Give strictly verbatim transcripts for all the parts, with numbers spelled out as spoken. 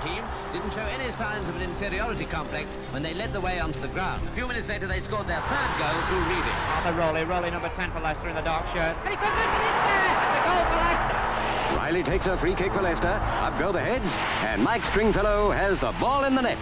team didn't show any signs of an inferiority complex when they led the way onto the ground. A few minutes later, they scored their third goal through Reading. Arthur Rowley, Rowley number ten for Leicester in the dark shirt. And he comes in there! That's a goal for Leicester! Riley takes a free kick for Leicester. Up go the heads, and Mike Stringfellow has the ball in the net.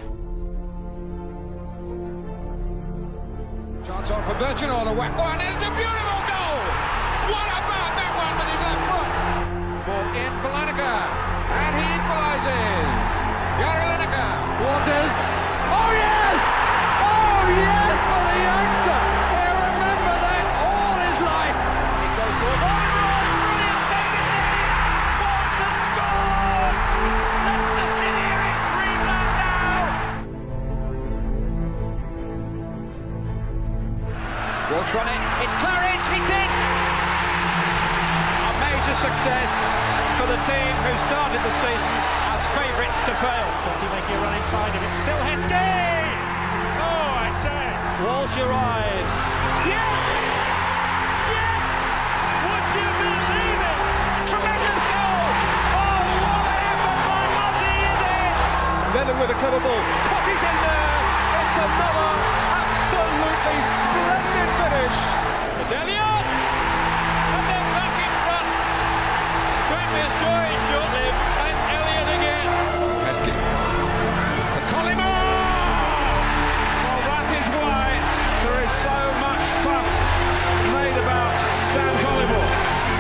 Chance on for Bertrand, a whack one, it's a beautiful goal! What about that one with his left foot? Ball in for Lineker, and he equalises. Gary Lineker. Waters. Oh yes! Oh yes for the youngster! He'll remember that all his life. It goes towards... Oh, brilliant save it there! Walsh scored! Leicester City are in dreamland now! Walsh on it, it's Claridge, it's in! A major success for the team who started the season as favourites to fail. Does he making a run inside him? It's still Heskey! Oh, I say! Walsh arrives. Yes! Yes! Would you believe it? Tremendous goal! Oh, what an effort by Muzzy, is it? Venom with a cover ball. Cotty's in there. It's another absolutely splendid finish. It's Elliott! And then back in front. Won't be a story short-lived. It's Elliott again. Heskey. For Collymore! Well, that is why there is so much fuss made about Stan Collymore.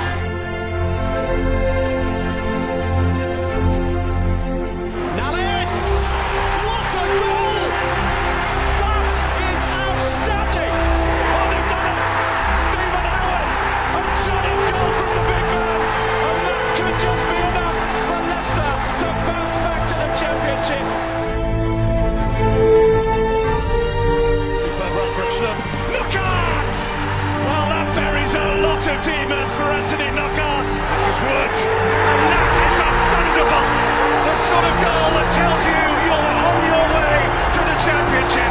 Nallis! What a goal! That is outstanding! Oh, they've done it! Stephen Howard! A giant goal from the big man! And that could just be enough for Leicester to bounce back to the Championship! Superb run from Schlupp. Knockaert! Well, that buries a lot of demons for Anthony Knockaert. This is Wood. And that is a thunderbolt! The sort of goal that tells you you're on your way to the Championship.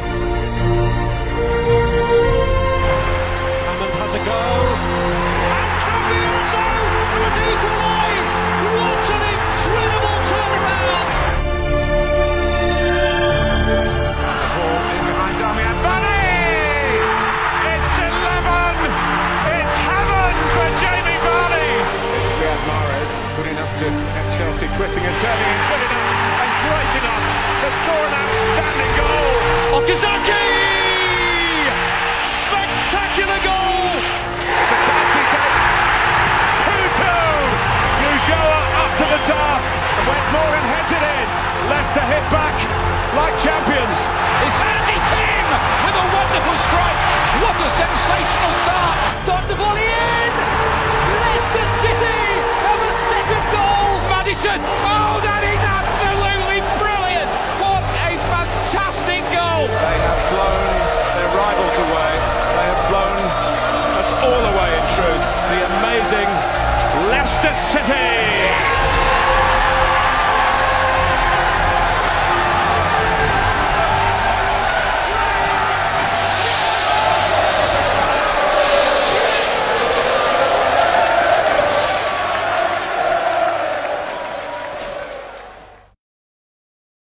Hammond has a go. And Cambiaso has equalised! What an incredible turnaround! The ball in behind Damian Varney! It's eleven! It's heaven for Jamie Varney! It's Riyad Mahrez, good enough to have Chelsea twisting and turning, and good enough and great enough to score an outstanding goal. Okazaki! Spectacular goal! It's a chance he takes. two two! Ulloa up to the task. And Wes Morgan heads it in. Leicester hit back like champions. It's Andy Kim with a wonderful strike. What a sensational start! Time to volley in! Leicester City have a second goal! Maddison! Oh, that is absolutely brilliant! What a fantastic goal! They have blown their rivals away. They have blown us all away in truth. The amazing Leicester City!